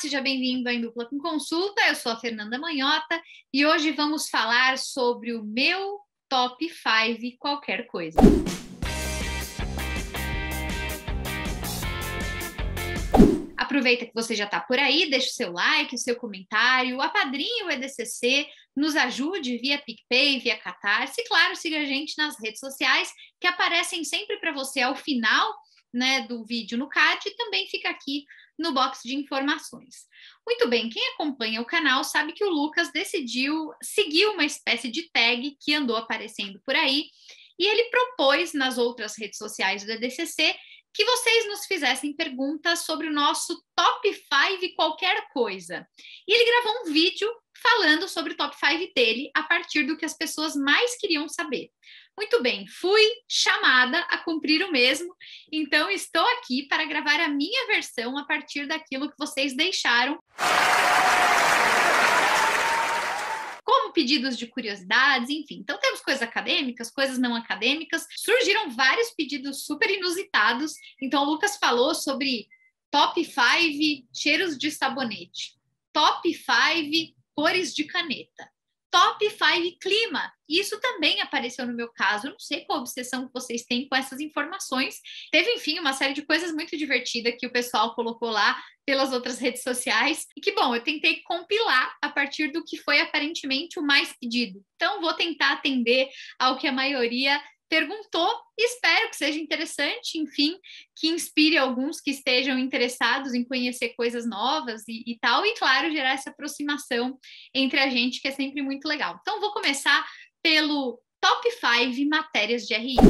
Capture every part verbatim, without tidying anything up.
seja bem-vindo à Em Dupla com Consulta, eu sou a Fernanda Manhota e hoje vamos falar sobre o meu top cinco qualquer coisa. Aproveita que você já está por aí, deixa o seu like, o seu comentário, apadrinhe o E D C C, nos ajude via PicPay, via Catarse e, claro, siga a gente nas redes sociais que aparecem sempre para você ao final, né, do vídeo no card e também fica aqui no box de informações. Muito bem, quem acompanha o canal sabe que o Lucas decidiu seguir uma espécie de tag que andou aparecendo por aí e ele propôs nas outras redes sociais do E D C C que vocês nos fizessem perguntas sobre o nosso top cinco qualquer coisa. E ele gravou um vídeo falando sobre o top cinco dele a partir do que as pessoas mais queriam saber. Muito bem, fui chamada a cumprir o mesmo, então estou aqui para gravar a minha versão a partir daquilo que vocês deixaram. Como pedidos de curiosidades, enfim. Então temos coisas acadêmicas, coisas não acadêmicas. Surgiram vários pedidos super inusitados. Então o Lucas falou sobre top cinco cheiros de sabonete, top cinco cores de caneta, top cinco clima. Isso também apareceu no meu caso. Eu não sei qual obsessão que vocês têm com essas informações. Teve, enfim, uma série de coisas muito divertidas que o pessoal colocou lá pelas outras redes sociais. E que, bom, eu tentei compilar a partir do que foi aparentemente o mais pedido. Então, vou tentar atender ao que a maioria perguntou e espero que seja interessante, enfim, que inspire alguns que estejam interessados em conhecer coisas novas e, e tal, e claro, gerar essa aproximação entre a gente, que é sempre muito legal. Então, vou começar pelo top cinco matérias de R I.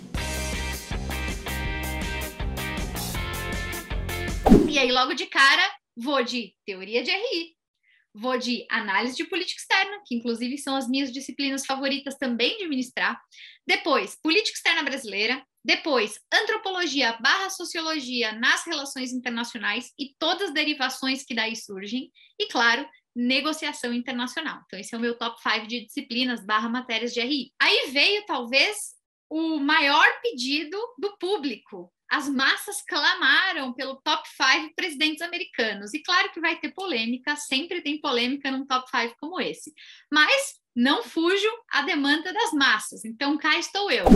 E aí, logo de cara, vou de teoria de R I, vou de análise de política externa, que inclusive são as minhas disciplinas favoritas também de ministrar. Depois, política externa brasileira. Depois, antropologia barra sociologia nas relações internacionais e todas as derivações que daí surgem. E, claro, negociação internacional. Então, esse é o meu top cinco de disciplinas barra matérias de R I. Aí veio, talvez, o maior pedido do público. As massas clamaram pelo top cinco presidentes americanos. E claro que vai ter polêmica, sempre tem polêmica num top cinco como esse. Mas não fujo à demanda das massas. Então cá estou eu.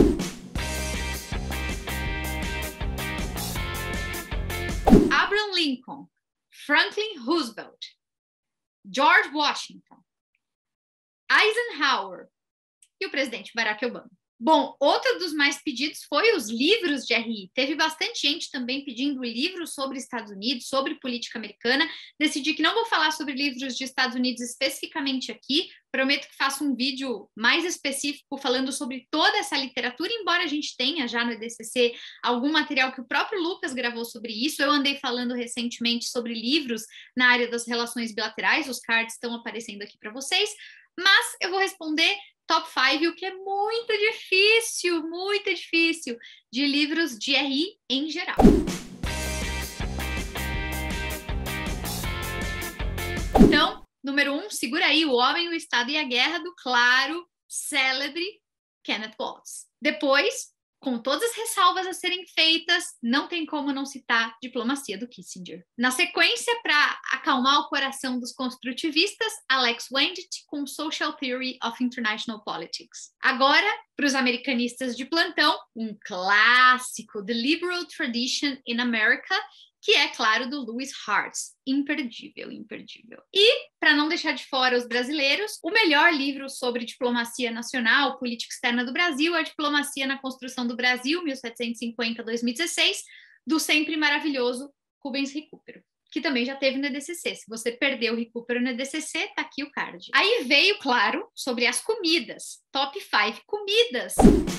Abraham Lincoln, Franklin Roosevelt, George Washington, Eisenhower e o presidente Barack Obama. Bom, outro dos mais pedidos foi os livros de R I. Teve bastante gente também pedindo livros sobre Estados Unidos, sobre política americana. Decidi que não vou falar sobre livros de Estados Unidos especificamente aqui. Prometo que faço um vídeo mais específico falando sobre toda essa literatura, embora a gente tenha já no E D C C algum material que o próprio Lucas gravou sobre isso. Eu andei falando recentemente sobre livros na área das relações bilaterais. Os cards estão aparecendo aqui para vocês. Mas eu vou responder top cinco, o que é muito difícil, muito difícil, de livros de R I em geral. Então, número um, segura aí O Homem, o Estado e a Guerra, do claro, célebre Kenneth Waltz. Depois, com todas as ressalvas a serem feitas, não tem como não citar Diplomacia, do Kissinger. Na sequência, para acalmar o coração dos construtivistas, Alex Wendt com Social Theory of International Politics. Agora, para os americanistas de plantão, um clássico, The Liberal Tradition in America, que é, claro, do Lewis Hartz. Imperdível, imperdível. E, para não deixar de fora os brasileiros, o melhor livro sobre diplomacia nacional, política externa do Brasil, é a Diplomacia na Construção do Brasil, mil setecentos e cinquenta a dois mil e dezesseis, do sempre maravilhoso Rubens Recupero, que também já teve no E D C C. Se você perdeu o Recupero no E D C C, tá aqui o card. Aí veio, claro, sobre as comidas. top cinco comidas.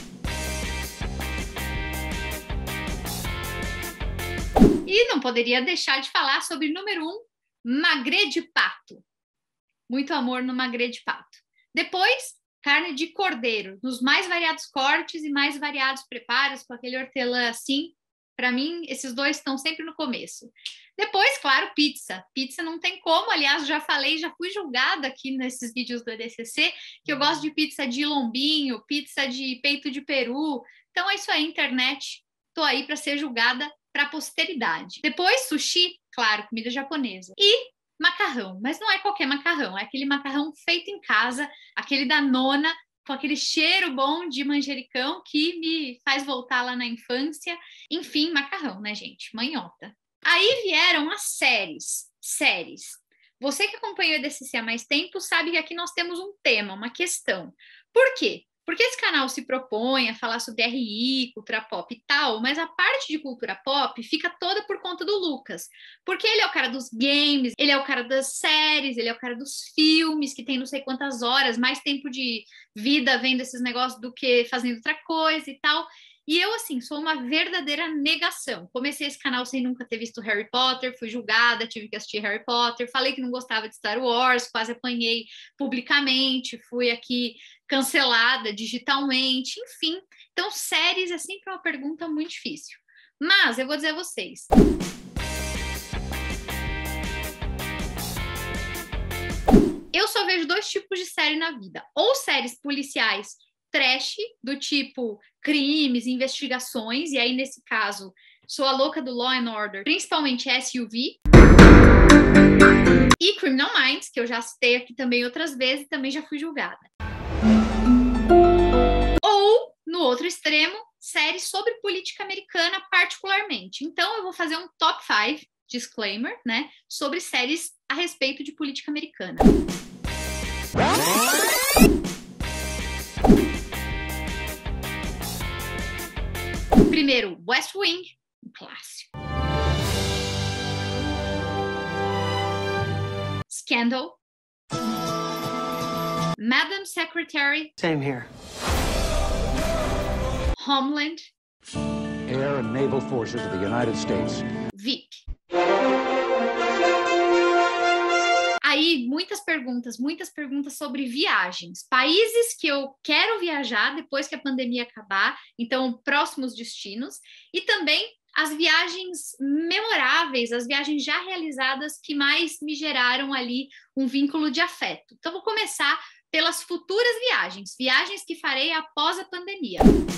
E não poderia deixar de falar sobre número um, magret de pato. Muito amor no magret de pato. Depois, carne de cordeiro, nos mais variados cortes e mais variados preparos, com aquele hortelã assim. Para mim, esses dois estão sempre no começo. Depois, claro, pizza. Pizza não tem como, aliás, já falei, já fui julgada aqui nesses vídeos do E D C C, que eu gosto de pizza de lombinho, pizza de peito de peru. Então é isso aí, internet. Tô aí para ser julgada para a posteridade. Depois, sushi, claro, comida japonesa. E macarrão, mas não é qualquer macarrão, é aquele macarrão feito em casa, aquele da nona, com aquele cheiro bom de manjericão que me faz voltar lá na infância. Enfim, macarrão, né, gente? Manhota. Aí vieram as séries. Séries. Você que acompanha o E D C C há mais tempo sabe que aqui nós temos um tema, uma questão. Por quê? Porque esse canal se propõe a falar sobre R I, cultura pop e tal, mas a parte de cultura pop fica toda por conta do Lucas. Porque ele é o cara dos games, ele é o cara das séries, ele é o cara dos filmes, que tem não sei quantas horas, mais tempo de vida vendo esses negócios do que fazendo outra coisa e tal. E eu, assim, sou uma verdadeira negação. Comecei esse canal sem nunca ter visto Harry Potter, fui julgada, tive que assistir Harry Potter, falei que não gostava de Star Wars, quase apanhei publicamente, fui aqui cancelada digitalmente, enfim. Então, séries é sempre uma pergunta muito difícil. Mas eu vou dizer a vocês. Eu só vejo dois tipos de série na vida. Ou séries policiais trash, do tipo crimes, investigações, e aí, nesse caso, sou a louca do Law and Order, principalmente S U V. E Criminal Minds, que eu já citei aqui também outras vezes, e também já fui julgada. Ou, no outro extremo, séries sobre política americana particularmente. Então, eu vou fazer um top cinco, disclaimer, né, sobre séries a respeito de política americana. Primeiro, West Wing, um clássico. Scandal. Madam Secretary. Same here. Homeland. Air and Naval Forces of the United States. V I P. Aí, muitas perguntas, muitas perguntas sobre viagens. Países que eu quero viajar depois que a pandemia acabar, então, próximos destinos. E também as viagens memoráveis, as viagens já realizadas que mais me geraram ali um vínculo de afeto. Então, vou começar pelas futuras viagens, viagens que farei após a pandemia.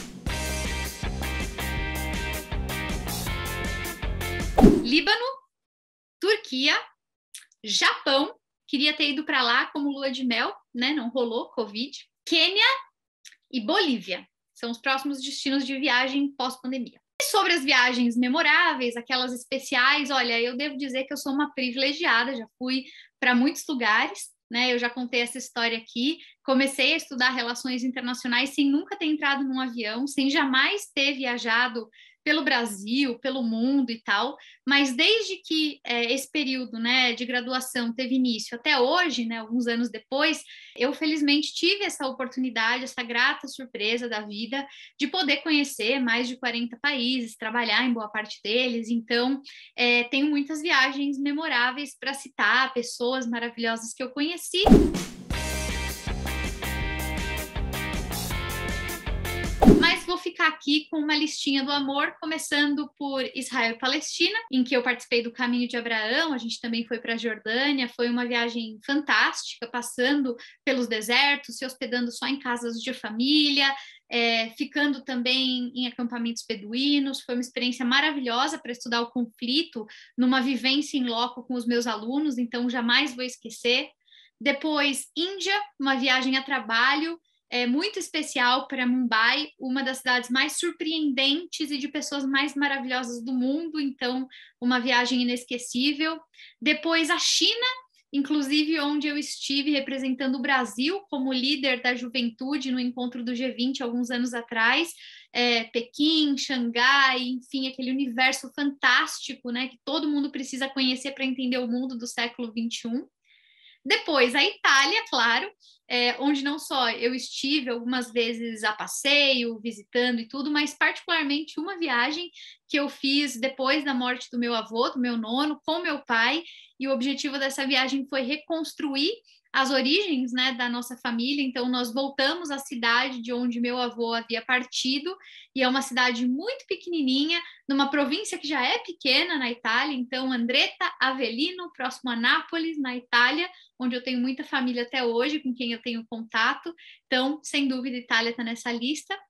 Líbano, Turquia, Japão, queria ter ido para lá como lua de mel, né? Não rolou, Covid. Quênia e Bolívia são os próximos destinos de viagem pós-pandemia. E sobre as viagens memoráveis, aquelas especiais, olha, eu devo dizer que eu sou uma privilegiada, já fui para muitos lugares, né? Eu já contei essa história aqui. Comecei a estudar relações internacionais sem nunca ter entrado num avião, sem jamais ter viajado pelo Brasil, pelo mundo e tal, mas desde que é, esse período, né, de graduação teve início até hoje, né, alguns anos depois, eu felizmente tive essa oportunidade, essa grata surpresa da vida de poder conhecer mais de quarenta países, trabalhar em boa parte deles, então é, tenho muitas viagens memoráveis para citar, pessoas maravilhosas que eu conheci. Mas vou ficar aqui com uma listinha do amor, começando por Israel e Palestina, em que eu participei do Caminho de Abraão, a gente também foi para a Jordânia, foi uma viagem fantástica, passando pelos desertos, se hospedando só em casas de família, é, ficando também em acampamentos beduínos, foi uma experiência maravilhosa para estudar o conflito, numa vivência em loco com os meus alunos, então jamais vou esquecer. Depois, Índia, uma viagem a trabalho, é muito especial para Mumbai, uma das cidades mais surpreendentes e de pessoas mais maravilhosas do mundo, então uma viagem inesquecível. Depois a China, inclusive onde eu estive representando o Brasil como líder da juventude no encontro do G vinte alguns anos atrás, é, Pequim, Xangai, enfim, aquele universo fantástico, né, que todo mundo precisa conhecer para entender o mundo do século vinte e um. Depois, a Itália, claro, é, onde não só eu estive algumas vezes a passeio, visitando e tudo, mas particularmente uma viagem que eu fiz depois da morte do meu avô, do meu nono, com meu pai, e o objetivo dessa viagem foi reconstruir as origens, né, da nossa família. Então nós voltamos à cidade de onde meu avô havia partido, e é uma cidade muito pequenininha, numa província que já é pequena na Itália, então Andretta, Avellino, próximo a Nápoles, na Itália, onde eu tenho muita família até hoje, com quem eu tenho contato, então sem dúvida Itália está nessa lista.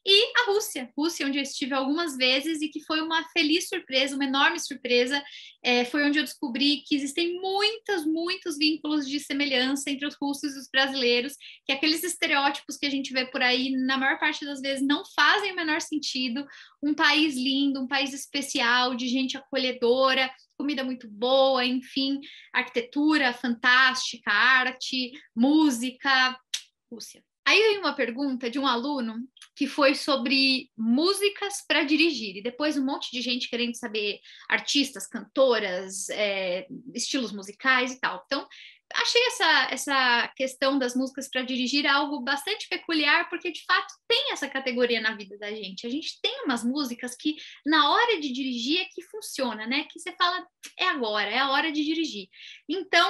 E a Rússia, Rússia, onde eu estive algumas vezes e que foi uma feliz surpresa, uma enorme surpresa, é, foi onde eu descobri que existem muitos, muitos vínculos de semelhança entre os russos e os brasileiros, que aqueles estereótipos que a gente vê por aí, na maior parte das vezes, não fazem o menor sentido. Um país lindo, um país especial, de gente acolhedora, comida muito boa, enfim, arquitetura fantástica, arte, música, Rússia. Aí veio uma pergunta de um aluno que foi sobre músicas para dirigir, e depois um monte de gente querendo saber artistas, cantoras, é, estilos musicais e tal. Então, achei essa, essa questão das músicas para dirigir algo bastante peculiar, porque de fato tem essa categoria na vida da gente. A gente tem umas músicas que na hora de dirigir é que funciona, né? Que você fala, é agora, é a hora de dirigir. Então...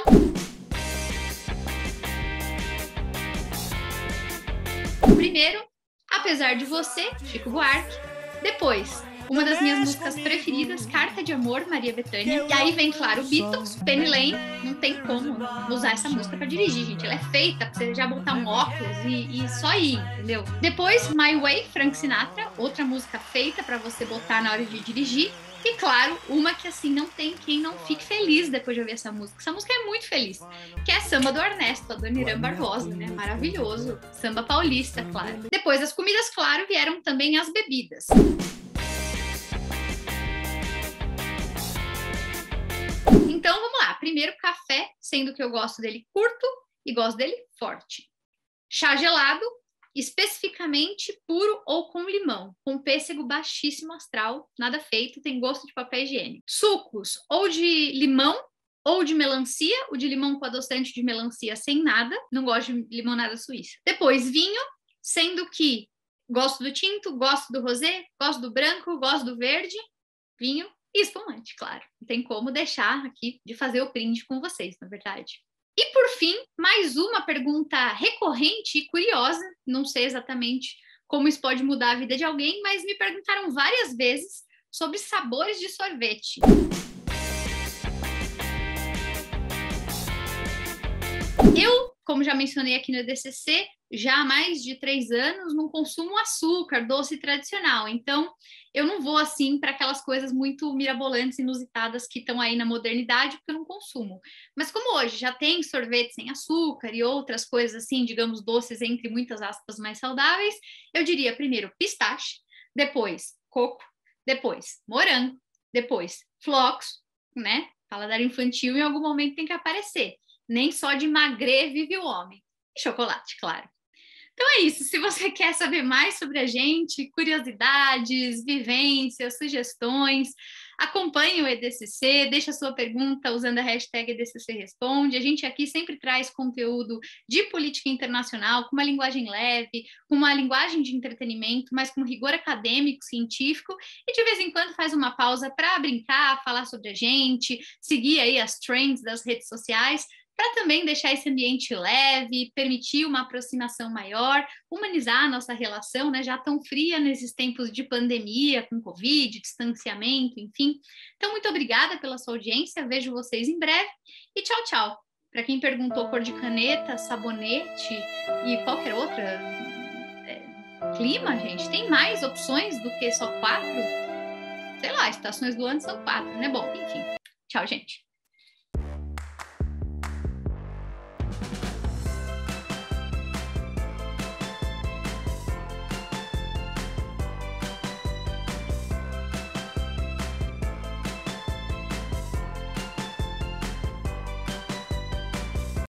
Primeiro, Apesar de Você, Chico Buarque. Depois, uma das minhas músicas preferidas, Carta de Amor, Maria Bethânia. E aí vem, claro, Beatles, Penny Lane. Não tem como usar essa música para dirigir, gente. Ela é feita para você já botar um óculos e, e só ir, entendeu? Depois, My Way, Frank Sinatra. Outra música feita para você botar na hora de dirigir. E claro, uma que assim não tem quem não fique feliz depois de ouvir essa música. Essa música é muito feliz, que é Samba do Ernesto, a Dona Irã Barbosa, né? Maravilhoso. Samba paulista, claro. Depois das comidas, claro, vieram também as bebidas. Então vamos lá. Primeiro, café, sendo que eu gosto dele curto e gosto dele forte. Chá gelado, especificamente puro ou com limão, com pêssego baixíssimo astral, nada feito, tem gosto de papel higiênico. Sucos, ou de limão ou de melancia, o de limão com adoçante de melancia sem nada, não gosto de limonada suíça. Depois, vinho, sendo que gosto do tinto, gosto do rosé, gosto do branco, gosto do verde, vinho e espumante, claro. Não tem como deixar aqui de fazer o brinde com vocês, na verdade. E, por fim, mais uma pergunta recorrente e curiosa, não sei exatamente como isso pode mudar a vida de alguém, mas me perguntaram várias vezes sobre sabores de sorvete. Eu, como já mencionei aqui no E D C C, já há mais de três anos não consumo açúcar, doce tradicional, então eu não vou assim para aquelas coisas muito mirabolantes, inusitadas que estão aí na modernidade, porque eu não consumo. Mas como hoje já tem sorvete sem açúcar e outras coisas assim, digamos, doces entre muitas aspas mais saudáveis, eu diria primeiro pistache, depois coco, depois morango, depois flocos, né? Paladar infantil em algum momento tem que aparecer. Nem só de magre vive o homem. E chocolate, claro. Então é isso. Se você quer saber mais sobre a gente, curiosidades, vivências, sugestões, acompanhe o E D C C, deixa a sua pergunta usando a hashtag E D C C Responde. A gente aqui sempre traz conteúdo de política internacional, com uma linguagem leve, com uma linguagem de entretenimento, mas com rigor acadêmico, científico, e de vez em quando faz uma pausa para brincar, falar sobre a gente, seguir aí as trends das redes sociais, para também deixar esse ambiente leve, permitir uma aproximação maior, humanizar a nossa relação, né, já tão fria nesses tempos de pandemia, com Covid, distanciamento, enfim. Então, muito obrigada pela sua audiência, vejo vocês em breve e tchau, tchau. Para quem perguntou cor de caneta, sabonete e qualquer outra, é, clima, gente, tem mais opções do que só quatro? Sei lá, estações do ano são quatro, né? Bom, enfim. Tchau, gente.